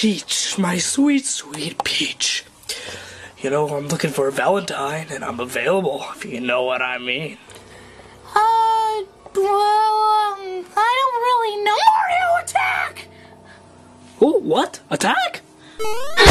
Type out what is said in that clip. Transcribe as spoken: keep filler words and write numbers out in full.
Peach, my sweet, sweet Peach. You know, I'm looking for a Valentine, and I'm available, if you know what I mean. Uh, well, um, I don't really know. Mario, attack! Oh, what? Attack?